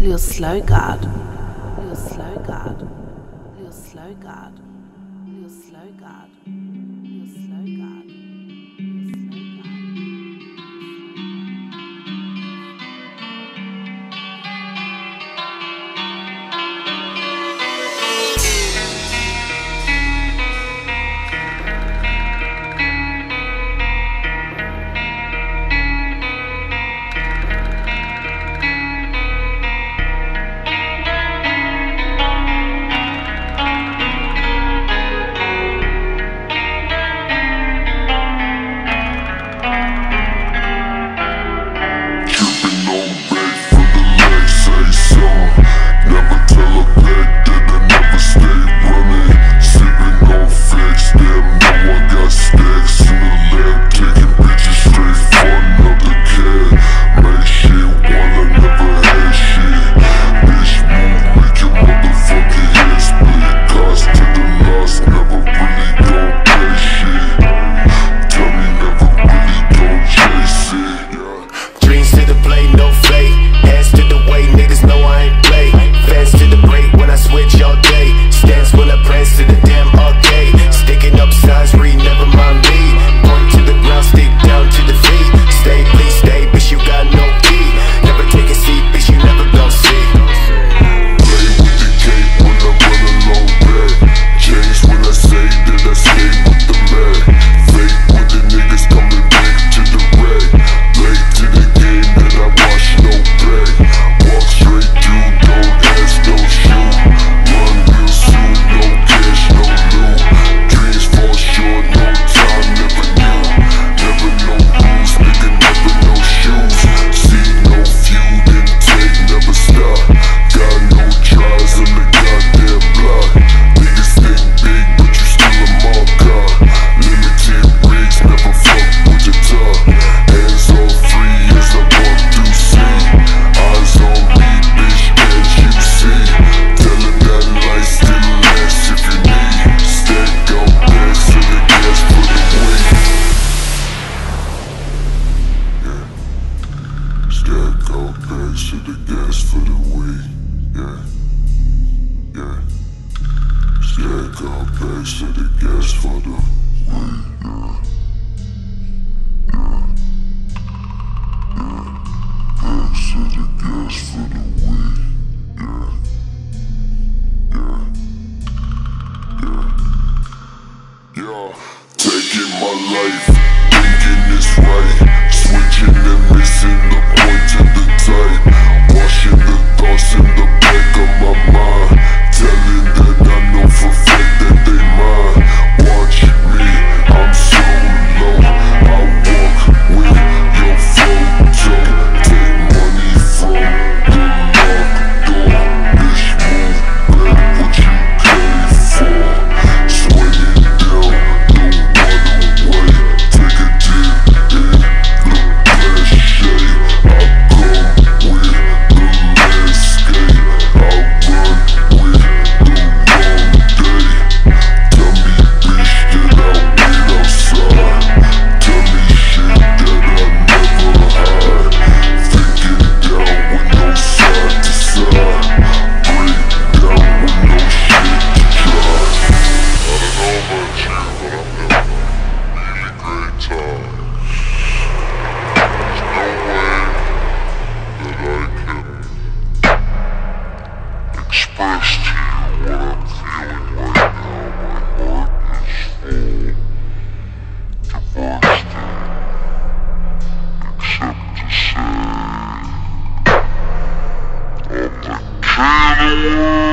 Lil Slow God, Lil Slow God, Lil Slow God, Lil Slow God, Lil Slow God, to the gas for the weed, yeah, yeah. Stack up bags to the gas for the weed, yeah, yeah, yeah. Bags to the gas for the weed, yeah, yeah, yeah, yeah. Taking my life, thinking it's right, switching and missing the point to the tight. Washing the thoughts in the back of my mind, telling that I know for a fact that they mine. Watch me, I'm so low, I walk with your photo. Take money from the locked door. Bitch, move back what you came for. Swinging down the waterway, take a dip in the flash shade. I come with the landscape, I run with the wrong day. Tell me bitch that I wait outside, tell me shit that I never hide. Thinking down with no side to side, break down with no shit to try. I don't know about you, but I'm having a really great time. There's no way that I can express to you what I'm feeling right now. My heart is full, devastated, except to say I'm the king of the world.